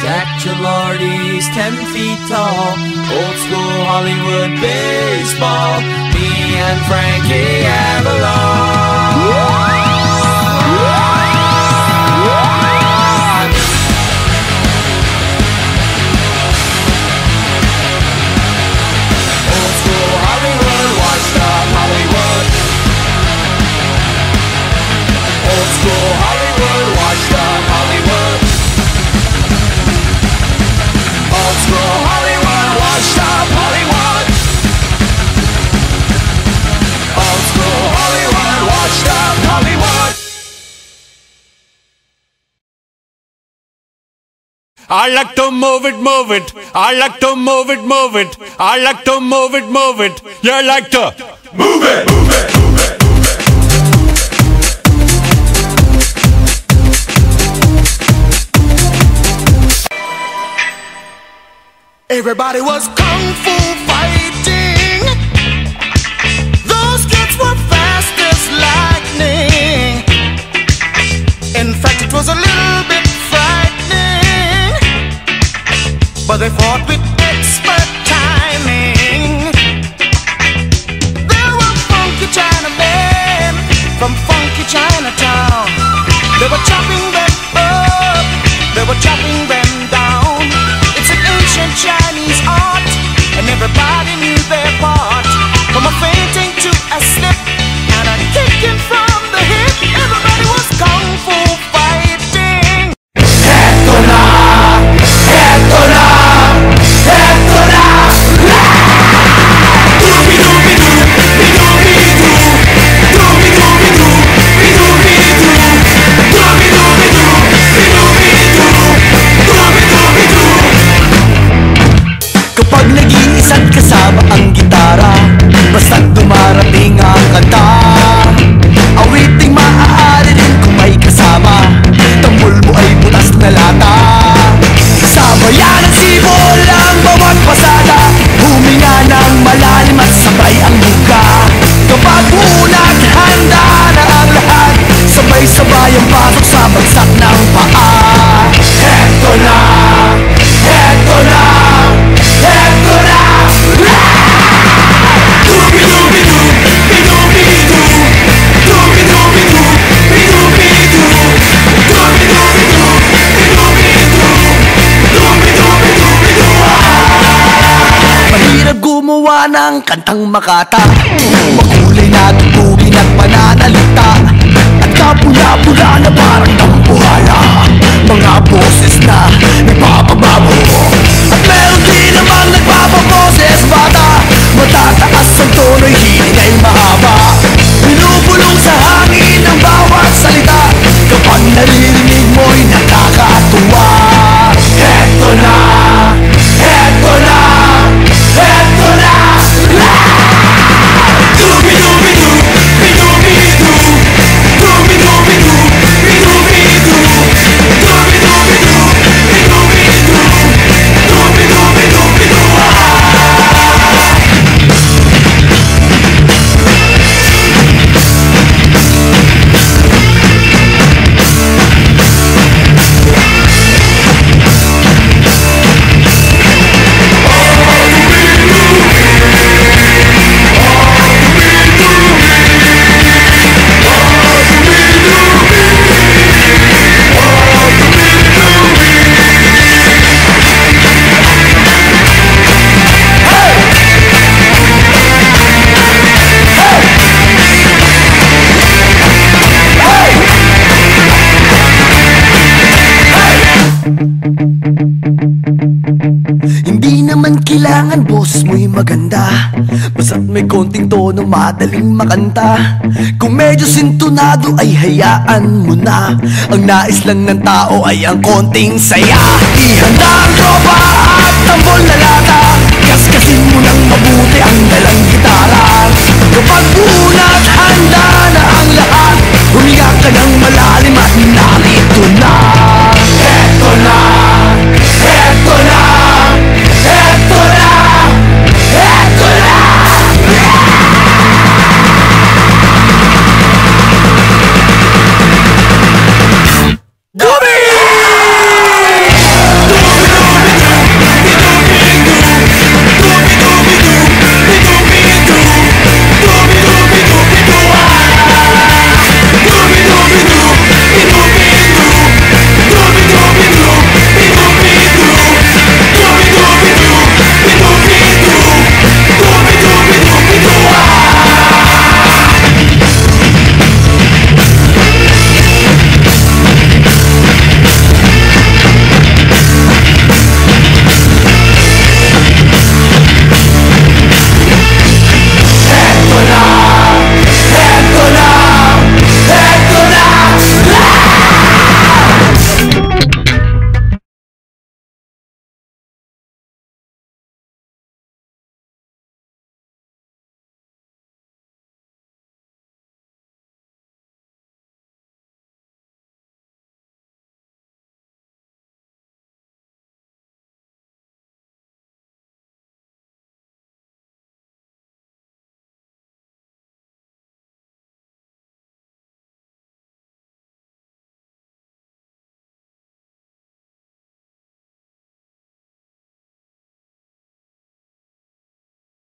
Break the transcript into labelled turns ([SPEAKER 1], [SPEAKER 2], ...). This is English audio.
[SPEAKER 1] Jack Gilardi's 10 feet tall. Old school Hollywood baseball. Me and Frankie Avalon. Old school Hollywood, washed up Hollywood. Old school Hollywood, washed up Hollywood. Old school Hollywood, washed up Hollywood. Old school Hollywood, washed up Hollywood.
[SPEAKER 2] I like to move it, move it. I like to move it, move it. I like to move it, move it. You like to move it, move it, move it.
[SPEAKER 3] Everybody was kung fu fighting. Those kids were fast as lightning. In fact, it was a little bit frightening, but they fought with expert timing. There were funky Chinamen from funky Chinatown. They were chopping them up, they were chopping them down. It's an ancient Chinese art, and everybody knew their part. From a fainting to a slip and a kicking from the hip, everybody was kung fu fighting.
[SPEAKER 1] Eto na! Eto na! Eto na! Dooby-dooby-doo! Be-dooby-doo! Dooby-dooby-doo! Be-dooby-doo! Dooby-dooby-doo! Be-dooby-doo! Dooby-dooby-doo!
[SPEAKER 4] Kapag nag-iisa't kasama ang gitara, basta't dumarating ang kanta, awiting maaari rin kung may kasama. Tambol mo ay butas na lata. Sabayan ng sibol ang bawat pasada, huminga ng malalim at sabay ang buka. Kapag unang handa na ang lahat, sabay-sabay ang pasok sa bagsak ng paa. Eto na! Eto na! Eto na! Dooby-dooby-doo! Be-dooby-doo! Dooby-dooby-doo! Be-dooby-doo! Dooby-dooby-doo! Be-dooby-doo! Dooby-dooby-doo! Mahirap gumawa ng kantang makata, makulay na tugtugin at pananalita, at kapula-pula na parang dambuhala, mga boses na nagpapababo. At meron din namang nagpapaboses bata, matataas ang tono'y hiling ay mahaba. Binubulong sa hangin ang bawat salita, kapag naririnig mo'y nakakatuwa. Eto na! Eto na! Eto na! Dooby-dooby-doo! Be-dooby-doo! Dooby-dooby-doo! Be-dooby-doo! Dooby-dooby-doo! Be-dooby-doo! Dooby-dooby-doo! Hindi naman kailangan boss mo'y maganda, basta't may konting tono madaling makanta. Kung medyo sintonado ay hayaan mo na, ang nais lang ng tao ay ang konting saya. Ihanda